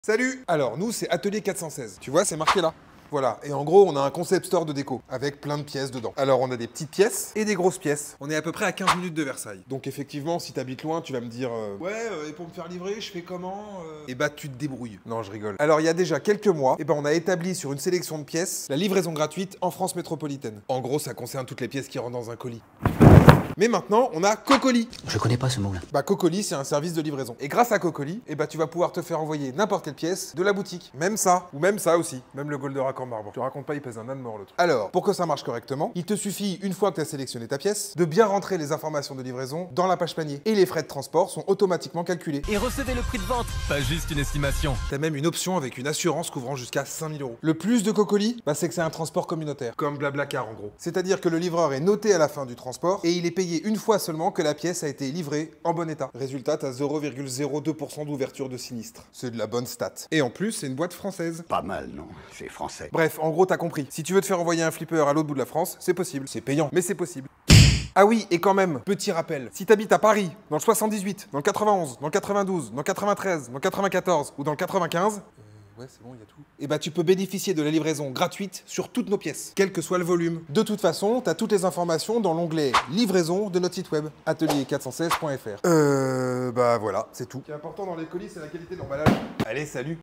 Salut! Alors, nous, c'est Atelier 416. Tu vois, c'est marqué là. Voilà, et en gros, on a un concept store de déco, avec plein de pièces dedans. Alors, on a des petites pièces et des grosses pièces. On est à peu près à 15 minutes de Versailles. Donc, effectivement, si t'habites loin, tu vas me dire ouais, et pour me faire livrer, je fais comment Eh bah, tu te débrouilles. Non, je rigole. Alors, il y a déjà quelques mois, on a établi sur une sélection de pièces la livraison gratuite en France métropolitaine. En gros, ça concerne toutes les pièces qui rentrent dans un colis. Mais maintenant, on a Cocoli. Je connais pas ce mot-là. Bah, Cocoli, c'est un service de livraison. Et grâce à Cocoli, tu vas pouvoir te faire envoyer n'importe quelle pièce de la boutique. Même ça, ou même ça aussi. Même le Goldorak en marbre. Tu racontes pas, il pèse un âne mort l'autre. Alors, pour que ça marche correctement, il te suffit, une fois que tu as sélectionné ta pièce, de bien rentrer les informations de livraison dans la page panier. Et les frais de transport sont automatiquement calculés. Et recevez le prix de vente, pas juste une estimation. T'as même une option avec une assurance couvrant jusqu'à 5 000 €. Le plus de Cocoli, c'est que c'est un transport communautaire. Comme Blablacar en gros. C'est-à-dire que le livreur est noté à la fin du transport et il est payé une fois seulement que la pièce a été livrée en bon état. Résultat, t'as 0,02% d'ouverture de sinistre. C'est de la bonne stat. Et en plus, c'est une boîte française. Pas mal, non? C'est français. Bref, en gros, t'as compris. Si tu veux te faire envoyer un flipper à l'autre bout de la France, c'est possible. C'est payant, mais c'est possible. Ah oui, et quand même, petit rappel, si t'habites à Paris, dans le 78, dans le 91, dans le 92, dans le 93, dans le 94 ou dans le 95... Ouais, c'est bon, il y a tout. Tu peux bénéficier de la livraison gratuite sur toutes nos pièces, quel que soit le volume. De toute façon, t'as toutes les informations dans l'onglet livraison de notre site web, atelier416.fr. Voilà, c'est tout. Ce qui est important dans les colis, c'est la qualité de l'emballage. Allez, salut!